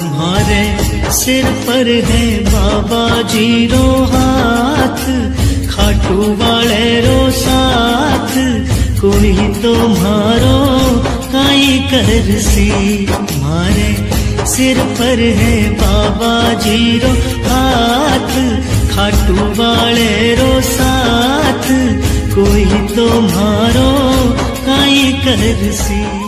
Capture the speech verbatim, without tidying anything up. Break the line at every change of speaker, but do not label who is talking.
तुम्हारे सिर पर है बाबा जी रो हाथ, खाटू वाले रो साथ, कोई तुम्हारो काई करसी। तुम्हारे सिर पर है बाबा जी रो हाथ, खाटू वाले रो साथ, कोई तुम्हारो काई करसी।